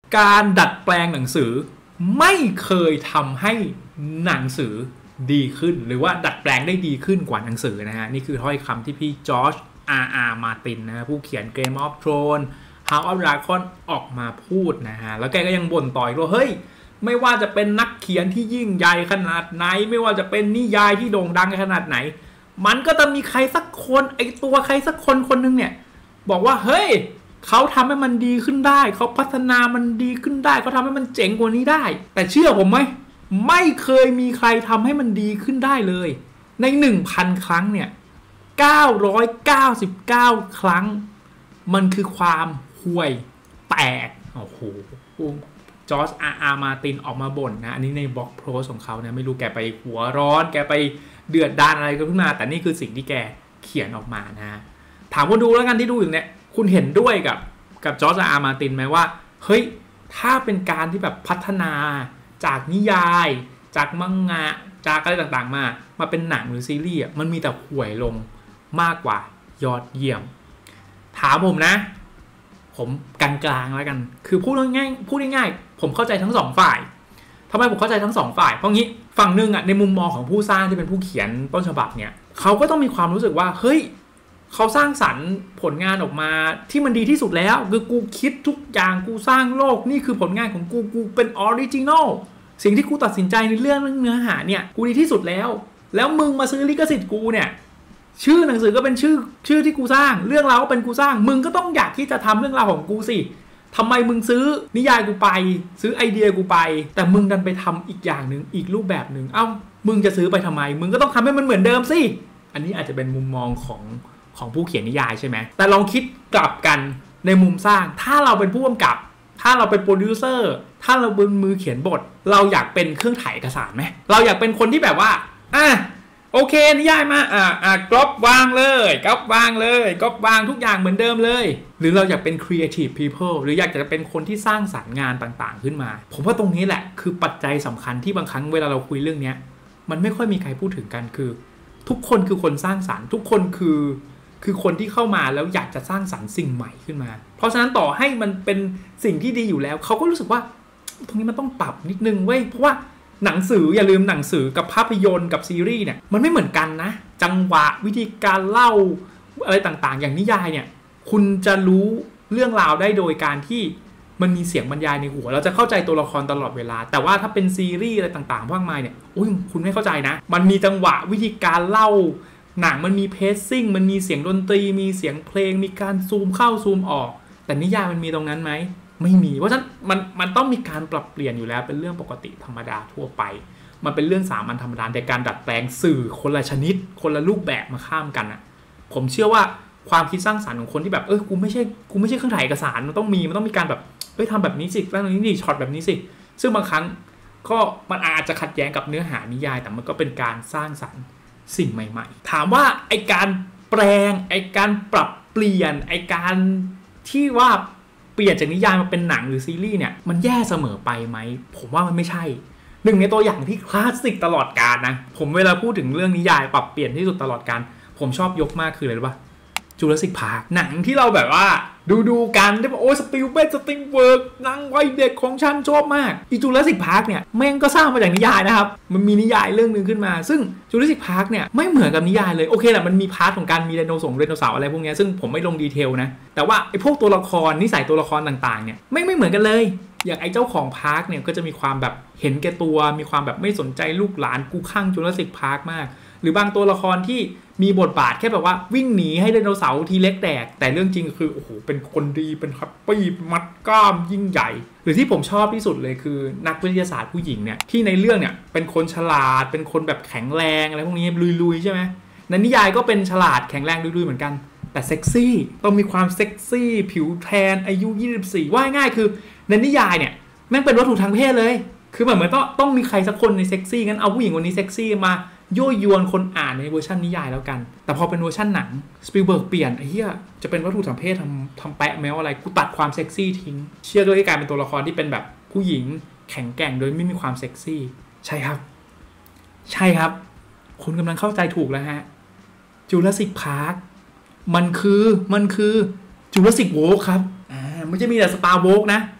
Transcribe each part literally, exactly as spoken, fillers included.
การดัดแปลงหนังสือไม่เคยทำให้หนังสือดีขึ้นหรือว่าดัดแปลงได้ดีขึ้นกว่าหนังสือนะฮะนี่คือถ้อยคำที่พี่จอร์จ อาร์ อาร์ มาร์ตินนะผู้เขียน Game of Thrones House of Dragon ออกมาพูดนะฮะแล้วแกก็ยังบ่นต่อยว่าเฮ้ยไม่ว่าจะเป็นนักเขียนที่ยิ่งใหญ่ขนาดไหนไม่ว่าจะเป็นนิยายที่โด่งดังขนาดไหนมันก็จะมีใครสักคนไอตัวใครสักคนคนนึงเนี่ยบอกว่าเฮ้ยเขาทำให้มันดีขึ้นได้เขาพัฒนามันดีขึ้นได้เขาทำให้มันเจ๋งกว่านี้ได้แต่เชื่อผมไหมไม่เคยมีใครทำให้มันดีขึ้นได้เลยใน หนึ่งพัน ครั้งเนี่ยเก้าร้อยเก้าสิบเก้า ครั้งมันคือความห่วยแตกโอ้โหจอร์จ อาร์ อาร์ มาร์ตินออกมาบ่นนะอันนี้ในบล็อกโพสของเขาเนี่ยไม่รู้แกไปหัวร้อนแกไปเดือดดาลอะไรกันขึ้นมาแต่นี่คือสิ่งที่แกเขียนออกมานะถามคนดูแล้วกันที่ดูอยู่เนี่ยคุณเห็นด้วยกับกับจอร์จ อาร์ อาร์ มาร์ตินไหมว่าเฮ้ยถ้าเป็นการที่แบบพัฒนาจากนิยายจากมังงะจากอะไรต่างๆมามาเป็นหนังหรือซีรีส์มันมีแต่ห่วยลงมากกว่ายอดเยี่ยมถามผมนะผมกลางๆแล้วกันคือพูดง่ายๆพูดง่ายๆผมเข้าใจทั้งสองฝ่ายทำไมผมเข้าใจทั้งสองฝ่ายเพราะงี้ฝั่งหนึ่งอ่ะในมุมมองของผู้สร้างที่เป็นผู้เขียนต้นฉบับเนี่ยเขาก็ต้องมีความรู้สึกว่าเฮ้ยเขาสร้างสรรค์ผลงานออกมาที่มันดีที่สุดแล้วคือกูคิดทุกอย่างกูสร้างโลกนี่คือผลงานของกูกูเป็นออริจินอลสิ่งที่กูตัดสินใจในเรื่องเนื้อหาเนี่ยกูดีที่สุดแล้วแล้วมึงมาซื้อลิขสิทธิ์กูเนี่ยชื่อหนังสือก็เป็นชื่อชื่อที่กูสร้างเรื่องราวก็เป็นกูสร้างมึงก็ต้องอยากที่จะทำเรื่องราวของกูสิทำไมมึงซื้อนิยายกูไปซื้อไอเดียกูไปแต่มึงดันไปทำอีกอย่างหนึ่งอีกรูปแบบหนึ่งเอ้ามึงจะซื้อไปทำไมมึงก็ต้องทำให้มันเหมือนเดิมสิอันนี้อาจจะเป็นมุมมองของของผู้เขียนนิยายใช่ไหมแต่ลองคิดกลับกันในมุมสร้างถ้าเราเป็นผู้กำกับถ้าเราเป็นโปรดิวเซอร์ถ้าเราเป็นมือเขียนบทเราอยากเป็นเครื่องถ่ายเอกสารไหมเราอยากเป็นคนที่แบบว่าอ่ะโอเคนิยายมาอ่าอ่ากรอบวางเลยกรอบวางเลยกรอบวางทุกอย่างเหมือนเดิมเลยหรือเราอยากเป็น creative people หรืออยากจะเป็นคนที่สร้างสรรค์งานต่างๆขึ้นมาผมว่าตรงนี้แหละคือปัจจัยสำคัญที่บางครั้งเวลาเราคุยเรื่องนี้มันไม่ค่อยมีใครพูดถึงกันคือทุกคนคือคนสร้างสรรค์ทุกคนคือคือคนที่เข้ามาแล้วอยากจะสร้างสรรค์สิ่งใหม่ขึ้นมาเพราะฉะนั้นต่อให้มันเป็นสิ่งที่ดีอยู่แล้วเขาก็รู้สึกว่าตรงนี้มันต้องปรับนิดนึงเว้ยเพราะว่าหนังสืออย่าลืมหนังสือกับภาพยนตร์กับซีรีส์เนี่ยมันไม่เหมือนกันนะจังหวะวิธีการเล่าอะไรต่างๆอย่างนิยายเนี่ยคุณจะรู้เรื่องราวได้โดยการที่มันมีเสียงบรรยายในหัวเราจะเข้าใจตัวละครตลอดเวลาแต่ว่าถ้าเป็นซีรีส์อะไรต่างๆมากมายเนี่ยโอ้ยคุณไม่เข้าใจนะมันมีจังหวะวิธีการเล่าหนังมันมีเพซซิ่งมันมีเสียงดนตรีมีเสียงเพลงมีการซูมเข้าซูมออกแต่นิยายมันมีตรงนั้นไหมไม่มีเพราะฉะนั้นมันมันต้องมีการปรับเปลี่ยนอยู่แล้วเป็นเรื่องปกติธรรมดาทั่วไปมันเป็นเรื่องสามัญธรรมดาแต่การดัดแปลงสื่อคนละชนิดคนละรูปแบบมาข้ามกันอ่ะผมเชื่อว่าความคิดสร้างสรรค์ของคนที่แบบเออกูไม่ใช่กูไม่ใช่เครื่องถ่ายเอกสารมันต้องมีมันต้องมีการแบบเฮ้ยทำแบบนี้สิแบบนี้ดิช็อตแบบนี้สิซึ่งบางครั้งก็มันอาจจะขัดแย้งกับเนื้อหานิยายแต่มันก็เป็นการสร้างสรรค์สิ่งใหม่ๆถามว่าไอการแปลงไอการปรับเปลี่ยนไอการที่ว่าเปลี่ยนจากนิยายมาเป็นหนังหรือซีรีส์เนี่ยมันแย่เสมอไปไหมผมว่ามันไม่ใช่หนึ่งในตัวอย่างที่คลาสสิกตลอดกาลนะผมเวลาพูดถึงเรื่องนิยายปรับเปลี่ยนที่สุดตลอดกาลผมชอบยกมากคืออะไรรู้ป่ะจูราสสิคพาร์คหนังที่เราแบบว่าดูดูกันได้บอกโอ้สปิลเบร์กสติงเวิร์กหนังวัยเด็กของฉันชอบมากอีจูราสสิคพาร์คเนี่ยแม่งก็สร้างมาจากนิยายนะครับมันมีนิยายเรื่องนึงขึ้นมาซึ่งจูราสสิคพาร์คเนี่ยไม่เหมือนกับนิยายเลยโอเคแหละมันมีพาร์ทของการมีไดโนเสาร์ไดโนเสาร์อะไรพวกนี้ซึ่งผมไม่ลงดีเทลนะแต่ว่าไอ้พวกตัวละครนิสัยตัวละครต่างๆเนี่ยไม่ไม่เหมือนกันเลยอย่างไอ้เจ้าของพาร์คเนี่ยก็จะมีความแบบเห็นแก่ตัวมีความแบบไม่สนใจลูกหลานกูข้างจูราสสิคพาร์คมากหรือบางตัวละครที่มีบทบาทแค่แบบว่าวิ่งหนีให้ไดโนเสาร์ทีเล็กแตกแต่เรื่องจริงคือโอ้โหเป็นคนดีเป็นแฮปปี้มัดกล้ามยิ่งใหญ่หรือที่ผมชอบที่สุดเลยคือนักวิทยาศาสตร์ผู้หญิงเนี่ยที่ในเรื่องเนี่ยเป็นคนฉลาดเป็นคนแบบแข็งแรงอะไรพวกนี้ลุยๆใช่ไหมในนิยายก็เป็นฉลาดแข็งแรงลุยๆเหมือนกันแต่เซ็กซี่ต้องมีความเซ็กซี่ผิวแทนอายุยี่สิบสี่ว่าง่ายคือในนิยายเนี่ยแม่งเป็นวัตถุทางเพศเลยคือแบบเหมือนต้องต้องมีใครสักคนในเซ็กซี่งั้นเอาผู้หญิงคนนี้เซ็กซี่มายั่วยวนคนอ่านในเวอร์ชันนิยายแล้วกันแต่พอเป็นเวอร์ชันหนังสปิลเบิร์กเปลี่ยนไอ้เหี้ยจะเป็นวัตถุทางเพศทำทำแปะแมวอะไรกูตัดความเซ็กซี่ทิ้งเชื่อด้วยการเป็นตัวละครที่เป็นแบบผู้หญิงแข็งแกร่งโดยไม่มีความเซ็กซี่ใช่ครับใช่ครับคุณกำลังเข้าใจถูกแล้วฮะจูราสสิคพาร์คมันคือมันคือจูราสสิคโวล์คครับอ่าไม่ใช่มีแต่สตาร์โวล์คนะ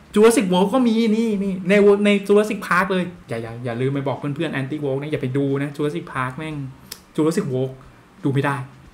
จูราสสิกเวิลด์ก็มีนี่นี่ในในจูราสสิกพาร์คเลยอย่าอย่าอย่าลืมไปบอกเพื่อนๆแอนตี้โวลด์นะอย่าไปดูนะจูราสสิกพาร์คแม่งจูราสสิกเวิลด์ดูไม่ได้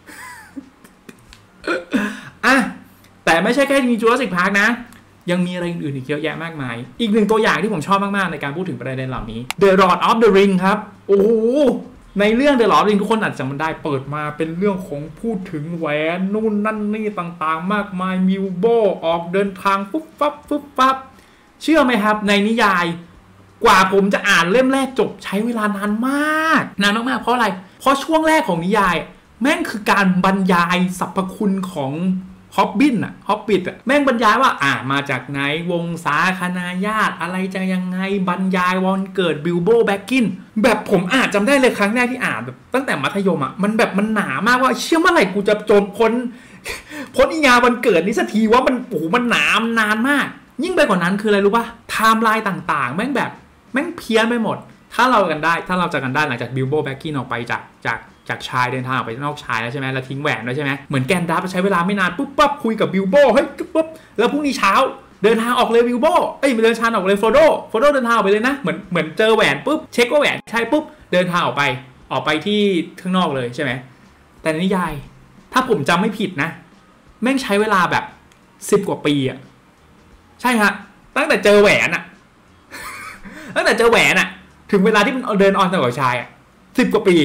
อ่ะแต่ไม่ใช่แค่มีจูราสสิกพาร์คนะยังมีอะไรอื่นๆอีกเยอะแยะมากมายอีกหนึ่งตัวอย่างที่ผมชอบมากๆในการพูดถึงประเด็นเหล่านี้ The Lord of the Ring ครับโอ้โหในเรื่อง The Lord of the Ring ทุกคนอาจจะจำมันได้เปิดมาเป็นเรื่องของพูดถึงแหวนนู่นนั่นนี่ต่างๆมากมายมิลโบออกเดินทางฟุบฟับฟุบฟับเชื่อไหมครับในนิยายกว่าผมจะอ่านเล่มแรกจบใช้เวลานานมากนานมากๆเพราะอะไรเพราะช่วงแรกของนิยายแม่งคือการบรรยายสรรพคุณของฮอบบิทอะฮอบบิทอะแม่งบรรยายว่าอ่ามาจากไหนวงศาคณาญาติอะไรจะยังไงบรรยายวันเกิดบิลโบแบ็กกินแบบผมอ่านจำได้เลยครั้งแรกที่อ่านแบบตั้งแต่มัธยมอะมันแบบมันหนามากว่าเชื่อเมื่อไหร่กูจะจนพ้นพ้นอีงาวันเกิดนี้สักทีว่ามันโอ้โหมันหนามนานมากยิ่งไปกว่านั้นคืออะไรรู้ป่ะไทม์ไลน์ต่างๆแม่งแบบแม่งเพี้ยนไปหมดถ้าเรากันได้ถ้าเราจะกันได้หลังจากบิลโบแบ็กกินออกไปจากจากจากชายเดินทางออกไปนอกชายแล้วใช่ไหมแล้วทิ้งแหวนด้วยใช่ไหมเหมือนแกนดับใช้เวลาไม่นานปุ๊บปั๊บคุยกับบิลโบเฮ้ยปุ๊บแล้วพรุ่งนี้เช้าเดินทางออกเลยบิลโบเอ้ยเดินทางออกเลยโฟโดโฟโดเดินทางออกไปเลยนะเหมือนเหมือนเจอแหวนปุ๊บเช็คว่าแหวนใช่ปุ๊บเดินทางออกไปออกไปที่ข้างนอกเลยใช่ไหมแต่นิยายถ้าผมจำไม่ผิดนะแม่งใช้เวลาแบบสิบกว่าปีอะใช่ฮะตั้งแต่เจอแหวนอะตั้งแต่เจอแหวนอะถึงเวลาที่มันเดินออนกับชายอะสิบกว่าปี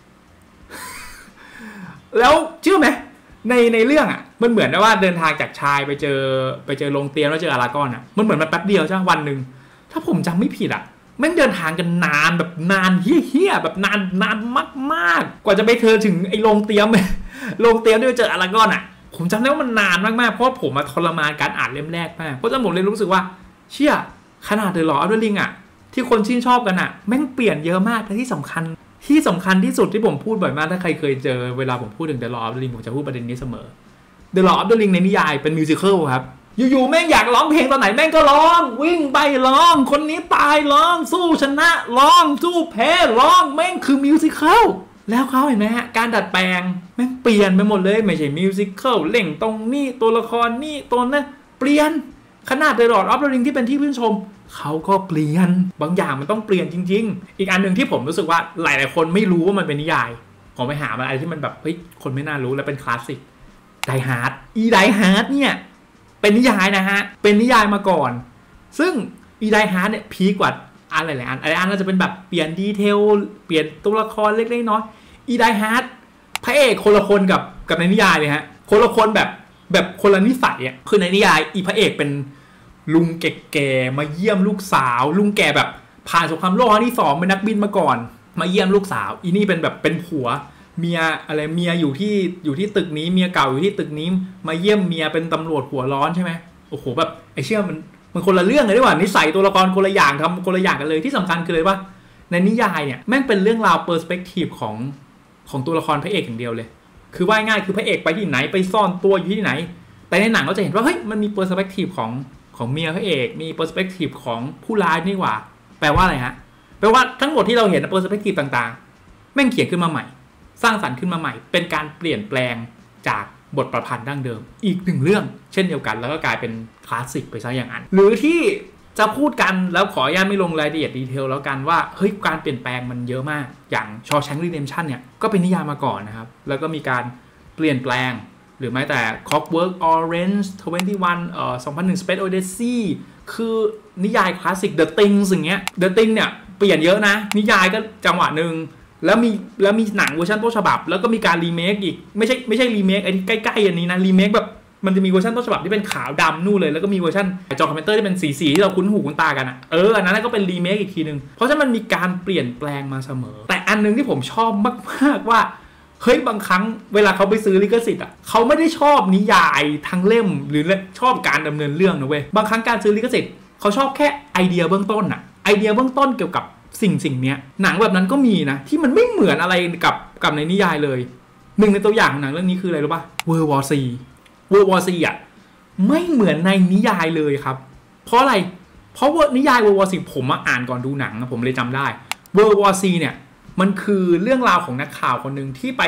แล้วเชื่อไหมในในเรื่องอ่ะมันเหมือนว่าเดินทางจากชายไปเจอไปเจอโรงเตรียมแล้วเจออารากอนอ่ะมันเหมือนมันแป๊บเดียวใช่ไหมวันหนึ่งถ้าผมจำไม่ผิดอ่ะแม่งเดินทางกันนานแบบนานเฮี้ยๆแบบนานนานมากๆกว่าจะไปเธอถึงไอ้โรงเตรียมโรงเตรียมที่ไปเจออารากอนอ่ะผมจำได้ว่ามันนานมากๆเพราะผมมาทรมานการอ่านเล่มแรกมากเพราะฉะนั้นผมเลยรู้สึกว่าเชี่ยขนาดเดอะลอร์ดออฟเดอะริงอ่ะที่คนชื่นชอบกันอ่ะแม่งเปลี่ยนเยอะมากและที่สำคัญที่สำคัญที่สุดที่ผมพูดบ่อยมากถ้าใครเคยเจอเวลาผมพูดถึง The Lord of the Ring ผมจะพูดประเด็นนี้เสมอ The Lord of the Ring ในนิยายเป็นมิวสิคัลครับอยู่ๆแม่งอยากร้องเพลงตอนไหนแม่งก็ร้องวิ่งไปร้องคนนี้ตายร้องสู้ชนะร้องสู้แพ้ร้องแม่งคือมิวสิคัลแล้วเขาเห็นไหมฮะการดัดแปลงแม่งเปลี่ยนไปหมดเลยไม่ใช่มิวสิคัลเล่งตรงนี้ตัวละครนี่ตัวนั้นเปลี่ยนขนาด The Lord of the Ring ที่เป็นที่ชื่นชมเขาก็เปลี่ยนบางอย่างมันต้องเปลี่ยนจริงๆอีกอันหนึ่งที่ผมรู้สึกว่าหลายๆคนไม่รู้ว่ามันเป็นนิยายผมไปหาอะไรที่มันแบบเฮ้ยคนไม่น่ารู้และเป็นคลาสสิกไดฮาร์ดอีไดฮาร์ดเนี่ยเป็นนิยายนะฮะเป็นนิยายมาก่อนซึ่งอีไดฮาร์ดเนี่ยพีกว่าอะไรหลายอันอะไรอันน่าจะเป็นแบบเปลี่ยนดีเทลเปลี่ยนตัวละครเล็กๆน้อยๆอีไดฮาร์ดพระเอกคนละคนกับกับในนิยายเลยฮะคนละคนแบบแบบคนละนิสัยอ่ะคือในนิยายอีพระเอกเป็นลุงแก่ๆมาเยี่ยมลูกสาวลุงแก่แบบผ่านสงครามโลกครั้งที่สองเป็นนักบินมาก่อนมาเยี่ยมลูกสาวอีนี่เป็นแบบเป็นผัวเมียอะไรเมียอยู่ที่อยู่ที่ตึกนี้เมียเก่าอยู่ที่ตึกนี้มาเยี่ยมเมียเป็นตำรวจหัวร้อนใช่ไหมโอ้โหแบบไอ้เชื่อมันมันคนละเรื่องเลยดีกว่านิสัยตัวละครคนละอย่างทำคนละอย่างกันเลยที่สำคัญคือเลยว่าในนิยายเนี่ยแม่งเป็นเรื่องราวเปอร์สเปกทีฟของของตัวละครพระเอกอย่างเดียวเลยคือว่าง่ายคือพระเอกไปที่ไหนไปซ่อนตัวอยู่ที่ไหนแต่ในหนังเราจะเห็นว่าเฮ้ยมันมีเปอร์สเปกทีฟของของเมียพระเอกมีเปอร์สเปกทีฟของผู้ร้ายนี่หว่าแปลว่าอะไรฮะแปลว่าทั้งหมดที่เราเห็นเปอร์สเปกทีฟต่างๆแม่งเขียนขึ้นมาใหม่สร้างสรรค์ขึ้นมาใหม่เป็นการเปลี่ยนแปลงจากบทประพันธ์ดั้งเดิมอีกหนึ่งเรื่องเช่นเดียวกันแล้วก็กลายเป็นคลาสสิกไปซะอย่างนั้นหรือที่จะพูดกันแล้วขออนุญาตไม่ลงรายละเอียดดีเทลแล้วกันว่าเฮ้ยการเปลี่ยนแปลงมันเยอะมากอย่างชอว์แชงก์ Redemption เนี่ยก็เป็นนิยายมาก่อนนะครับแล้วก็มีการเปลี่ยนแปลงหรือแม้แต่ Clockwork Orange ทเวนตี้วัน เอ่อ สองพันหนึ่ง Space Odyssey คือนิยายคลาสสิก The Things อย่างเงี้ย The Things เนี่ยเปลี่ยนเยอะนะนิยายก็จังหวะหนึ่งแล้วมีแล้วมีหนังเวอร์ชันต้นฉบับแล้วก็มีการรีเมคอีกไม่ใช่ไม่ใช่รีเมคไอ้ที่ใกล้ๆอันนี้นะรีเมคแบบมันจะมีเวอร์ชันต้นฉบับที่เป็นขาวดำนู่นเลยแล้วก็มีเวอร์ชันจอคอมเมนเตอร์ที่เป็นสีๆที่เราคุ้นหูคุ้นตากันอ่ะเอออันนั้นก็เป็นรีเมคอีกทีนึงเพราะฉะนั้นมันมีการเปลี่ยนแปลงมาเสมอแต่อันนึงที่ผมชอบมากๆว่าเฮ้ยบางครั้งเวลาเขาไปซื้อลิขสิทธิ์อ่ะเขาไม่ได้ชอบนิยายทั้งเล่มหรือชอบการดำเนินเรื่องนะเว้ยบางครั้งการซื้อลิขสิทธิ์เขาชอบแค่ไอเดียเบื้องต้นอ่ะไอเดียเบื้องต้นเกี่ยวกับสิ่งสิ่งนี้หนังแบบนั้นก็มีนะที่มันไม่เหมือนอะไรกับกับในนิยายเลยหนึ่งในตัวอย่างของหนังเรื่องนี้คืออะไรรู้ป่ะ World War โฟร์ World War โฟร์อ่ะไม่เหมือนในนิยายเลยครับเพราะอะไรเพราะว่านิยาย World War โฟร์ ผมมาอ่านก่อนดูหนังผมเลยจำได้ World War โฟร์เนี่ยมันคือเรื่องราวของนักข่าวคนหนึ่งที่ไป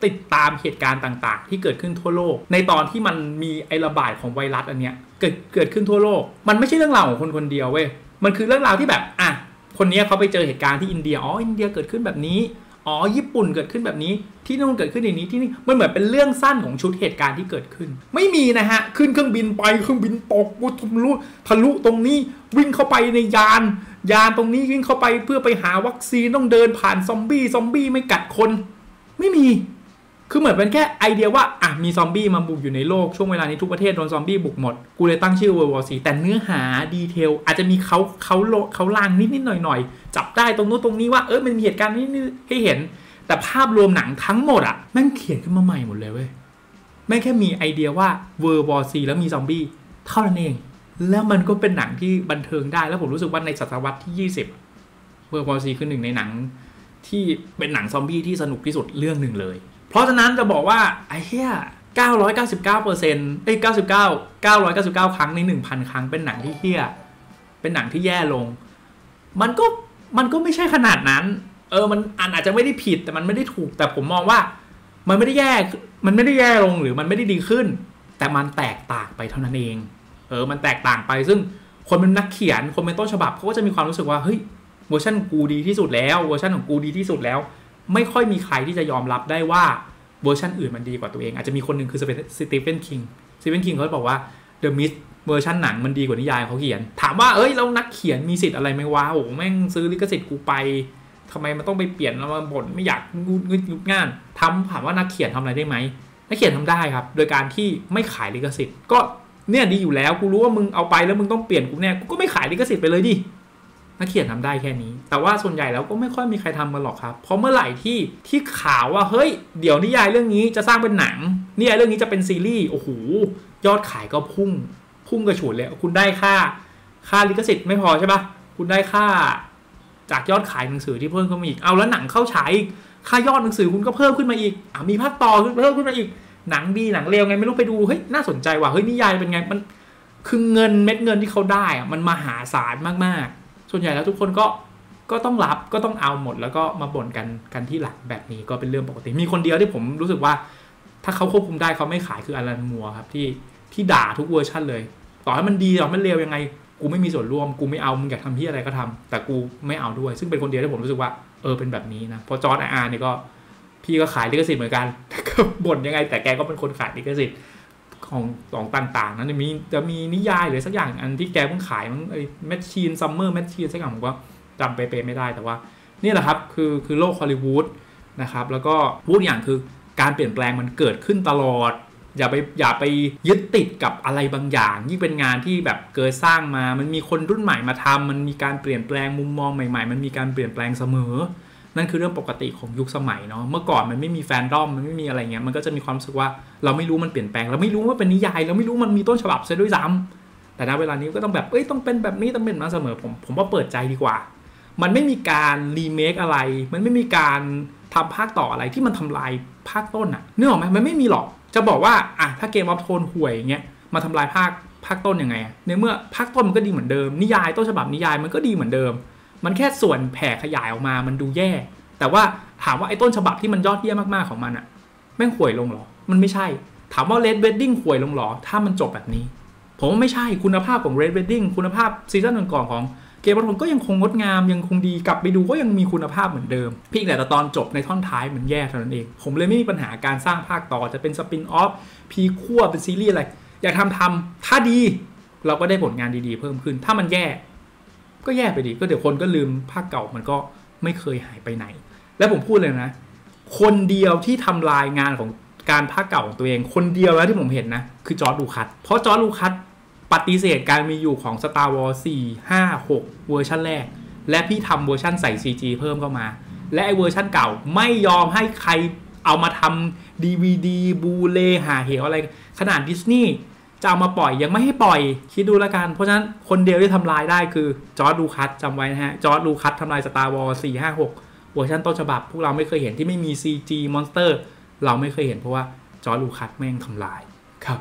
ติดตามเหตุการณ์ต่างๆที่เกิดขึ้นทั่วโลกในตอนที่มันมีไอระบาดของไวรัสอันเนี้ยเกิดเกิดขึ้นทั่วโลกมันไม่ใช่เรื่องราวของคนคนเดียวเว้ยมันคือเรื่องราวที่แบบอ่ะคนนี้เขาไปเจอเหตุการณ์ที่อินเดียอ๋ออินเดียเกิดขึ้นแบบนี้อ๋อญี่ปุ่นเกิดขึ้นแบบนี้ที่นู่นเกิดขึ้นอย่างนี้ที่นี่มันเหมือนเป็นเรื่องสั้นของชุดเหตุการณ์ที่เกิดขึ้นไม่มีนะฮะขึ้นเครื่องบินไปเครื่องบินตกบุทะลุทะลุตรงนี้วิ่งเข้าไปในยานยานตรงนี้วิ่งเข้าไปเพื่อไปหาวัคซีนต้องเดินผ่านซอมบี้ซอมบี้ไม่กัดคนไม่มีคือเหมือนเป็นแค่ไอเดียว่าอ่ะมีซอมบี้มาบุกอยู่ในโลกช่วงเวลานี้ทุกประเทศโดนซอมบี้บุกหมดกูเลยตั้งชื่อ World War โฟร์ แต่เนื้อหาดีเทลอาจจะมีเขาเขาเขาลางนิดนิดหน่อยหน่อยจับได้ตรงนู้นตรงนี้ว่าเออมันมีเหตุการณ์นี้ให้เห็นแต่ภาพรวมหนังทั้งหมดอ่ะแม่งเขียนขึ้นมาใหม่หมดเลยเว้ยแม่งแค่มีไอเดียว่า World War โฟร์ แล้วมีซอมบี้เท่านั้นเองแล้วมันก็เป็นหนังที่บันเทิงได้แล้วผมรู้สึกว่าในศตวรรษที่ยี่สิบ World War โฟร์ คือหนึ่งในหนังที่เป็นหนังซอมบี้ที่สนุกที่สุดเรื่องหนึ่งเลยเพราะฉะนั้นจะบอกว่าไอ้เหี้ย เก้าร้อยเก้าสิบเก้าเปอร์เซ็นต์ เอ้ยเก้าสิบเก้า เก้าร้อยเก้าสิบเก้าครั้งใน หนึ่งพัน ครั้งเป็นหนังที่เหี้ยเป็นหนังที่แย่ลงมันก็มันก็ไม่ใช่ขนาดนั้นเออมันอาจจะไม่ได้ผิดแต่มันไม่ได้ถูกแต่ผมมองว่ามันไม่ได้แย่มันไม่ได้แย่ลงหรือมันไม่ได้ดีขึ้นแต่มันแตกต่างไปเท่านั้นเองเออมันแตกต่างไปซึ่งคนเป็นนักเขียนคนเป็นต้นฉบับเขาก็จะมีความรู้สึกว่าเฮ้ยเวอร์ชันกูดีที่สุดแล้วเวอร์ชันของกูดีที่สุดแล้วไม่ค่อยมีใครที่จะยอมรับได้ว่าเวอร์ชันอื่นมันดีกว่าตัวเองอาจจะมีคนหนึ่งคือสตีเฟนคิงสตีเฟนคิงเขาบอกว่า The Mist เวอร์ชันหนังมันดีกว่านิยายเขาเขียนถามว่าเอ้ยแล้วนักเขียนมีสิทธิ์อะไรไหมวะโอ้แม่งซื้อลิขสิทธิ์กูไปทำไมมันต้องไปเปลี่ยนแล้วมาบ่นไม่อยากงุดงุดงุดง่านทำถามว่านักเขียนทำอะไรได้ไหมนักเขียนทำได้ครับโดยการที่ไม่ขายลิขสิทธิ์ก็เนี่ยดีอยู่แล้วกูรู้ว่ามึงเอาไปแล้วมึงต้องเปลี่ยนกูเนี่ยกูก็ไม่ขายลิขสิทธิ์ไปเลยดินักเขียนทำได้แค่นี้แต่ว่าส่วนใหญ่แล้วก็ไม่ค่อยมีใครทำกันหรอกครับเพราะเมื่อไหร่ที่ที่ข่าวว่าเฮ้ยเดี๋ยวนิยายเรื่องนี้จะสร้างเป็นหนังนิยายเรื่องนี้จะเป็นซีรีส์โอ้โหยอดขายก็พุ่งพุ่งกระฉูดเลยคุณได้ค่าค่าลิขสิทธิ์ไม่พอใช่ปะคุณได้ค่าจากยอดขายหนังสือที่เพิ่มขึ้นมาอีกเอาแล้วหนังเข้าฉายค่ายอดหนังสือคุณก็เพิ่มขึ้นมาอีกอ่ะมีภาคต่อเพิ่มขึ้นมาอีกหนังดีหนังเลวไงไม่รู้ไปดูเฮ้ยน่าสนใจว่ะเฮ้ยนิยายเป็นไงมันคือเงินเม็ดเงินที่เขาได้อะมันมหาศาลมากๆส่วนใหญ่แล้วทุกคนก็ก็ต้องรับก็ต้องเอาหมดแล้วก็มาบ่นกันกันที่หลังแบบนี้ก็เป็นเรื่องปกติมีคนเดียวที่ผมรู้สึกว่าถ้าเขาควบคุมได้เขาไม่ขายคืออลันมัวร์ครับที่ที่ด่าทุกเวอร์ชันเลยต่อให้มันดีต่อให้มันเลวยังไงกูไม่มีส่วนร่วมกูไม่เอามึงอยากทำที่อะไรก็ทำแต่กูไม่เอาด้วยซึ่งเป็นคนเดียวที่ผมรู้สึกว่าเออเป็นแบบนี้นะเพราะจอร์จอาร์เนี่ยก็พี่ก็ขายลิขสิทธิ์เหมือนกันก็บ่นยังไงแต่แกก็เป็นคนขายลิขสิทธิ์ของของต่างๆนั้นจะมีจะมีนิยายหรือสักอย่างอันที่แกเพิ่งขายมันไอ้แมชชีนซัมเมอร์แมชชีนสักอย่างผมก็จำเป๊ะๆไม่ได้แต่ว่านี่แหละครับคือคือโลกฮอลลีวูดนะครับแล้วก็พูดอย่างคือการเปลี่ยนแปลงมันเกิดขึ้นตลอดอย่าไปอย่าไปยึดติดกับอะไรบางอย่างยิ่งเป็นงานที่แบบเกิดสร้างมามันมีคนรุ่นใหม่มาทำมันมีการเปลี่ยนแปลงมุมมองใหม่ๆมันมีการเปลี่ยนแปลงเสมอนั่นคือเรื่องปกติของยุคสมัยเนาะเมื่อก่อนมันไม่มีแฟนดอมมันไม่มีอะไรเงี้ยมันก็จะมีความรู้สึกว่าเราไม่รู้มันเปลี่ยนแปลงเราไม่รู้ว่าเป็นนิยายเราไม่รู้มันมีต้นฉบับซะด้วยซ้ำแต่ณเวลานี้ก็ต้องแบบเอ้ยต้องเป็นแบบนี้ต้องเป็นมาเสมอผมผมว่าเปิดใจดีกว่ามันไม่มีการรีเมคอะไรมันไม่มีการทำภาคต่ออะไรที่มันทำลายภาคต้นอะนึกออกไหมมันไม่มีหรอกจะบอกว่าอ่ะถ้าเกมออฟโทนห่วยอย่างเงี้ยมาทำลายภาคภาคต้นยังไงในเมื่อภาคต้นมันก็ดีเหมือนเดิมนิยายต้นฉบับนิยายมันก็ดีเหมือนเดิมมันแค่ส่วนแผ่ขยายออกมามันดูแย่แต่ว่าถามว่าไอ้ต้นฉบับที่มันยอดเยี่ยมมากๆของมันอะแม่งห่วยลงหรอมันไม่ใช่ถามว่า Red Wedding ห่วยลงหรอถ้ามันจบแบบนี้ผมว่าไม่ใช่คุณภาพของ Red Wedding คุณภาพซีซั่นก่อนๆของเกมออฟโทนก็ยังคงงดงามยังคงดีกลับไปดูก็ยังมีคุณภาพเหมือนเดิมเพียงแต่ตอนจบในท่อนท้ายมันแย่เท่านั้นเองผมเลยไม่มีปัญหาการสร้างภาคต่อจะเป็นสปินออฟพีคั่วเป็นซีรีส์อะไรอยากทำทำถ้าดีเราก็ได้ผลงานดีๆเพิ่มขึ้นถ้ามันแย่ก็แย่ไปดีก็เดี๋ยวคนก็ลืมภาคเก่ามันก็ไม่เคยหายไปไหนและผมพูดเลยนะคนเดียวที่ทำลายงานของการภาคเก่าของตัวเองคนเดียวแล้วที่ผมเห็นนะคือจอร์จ ลูคัสเพราะจอร์จ ลูคัสปฏิเสธการมีอยู่ของ Star Wars สี่ ห้า หกเวอร์ชันแรกและพี่ทำเวอร์ชันใส่ ซี จี เพิ่มเข้ามาและไอเวอร์ชันเก่าไม่ยอมให้ใครเอามาทำ ดี วี ดี บูเลหาเหวอะไรขนาดดิสนีย์จะเอามาปล่อยยังไม่ให้ปล่อยคิดดูแล้วกันเพราะฉะนั้นคนเดียวที่ทำลายได้คือจอร์จ ลูคัสจำไว้นะฮะจอร์จ ลูคัสทำลาย Star Wars สี่ ห้า หกเวอร์ชันต้นฉบับพวกเราไม่เคยเห็นที่ไม่มี ซี จี มอนสเตอร์เราไม่เคยเห็นเพราะว่าจอร์จ ลูคัสแม่งทำลายครับ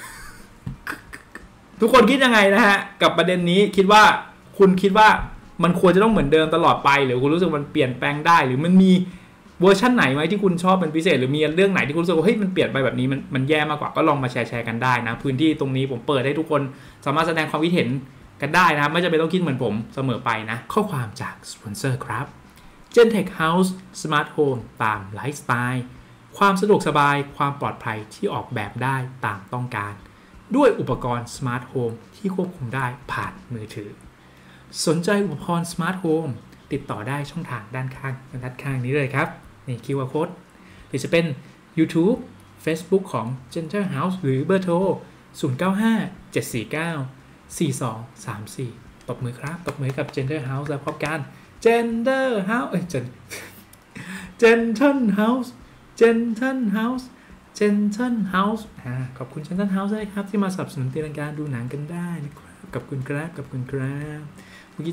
ทุกคนคิดยังไงนะฮะกับประเด็นนี้คิดว่าคุณคิดว่ามันควรจะต้องเหมือนเดิมตลอดไปหรือคุณรู้สึกมันเปลี่ยนแปลงได้หรือมันมีเวอร์ชันไหนไหมที่คุณชอบเป็นพิเศษหรือมีเรื่องไหนที่คุณรู้สึกว่าเฮ้ยมันเปลี่ยนไปแบบนี้มันมันแย่มากกว่าก็ลองมาแชร์แชร์กันได้นะพื้นที่ตรงนี้ผมเปิดให้ทุกคนสามารถแสดงความคิดเห็นกันได้นะครับไม่จำเป็นต้องคิดเหมือนผมเสมอไปนะข้อความจากสปอนเซอร์ครับ Gentech House Smart Home ตามไลฟ์สไตล์ความสะดวกสบายความปลอดภัยที่ออกแบบได้ตามต้องการด้วยอุปกรณ์ Smart Home ที่ควบคุมได้ผ่านมือถือสนใจอุปกรณ์ Smart Home ติดต่อได้ช่องทางด้านข้างด้านข้างนี้เลยครับนี่ คิว อาร์ Code หรือจะเป็น YouTube Facebook ของ Gentech House หรือเบอร์โทรศูนย์ เก้า ห้า เจ็ด สี่ เก้า สี่ สอง สาม สี่ตบมือครับตบมือกับ Gentech House แล้วพบกัน Gentech House เอ้ย Gentech House Gentech House Gentech House อ่าขอบคุณ Gentech House ด้วยครับที่มาสนับสนุนตีลังการดูหนังกันได้นะครับขอบคุณครับขอบคุณครับ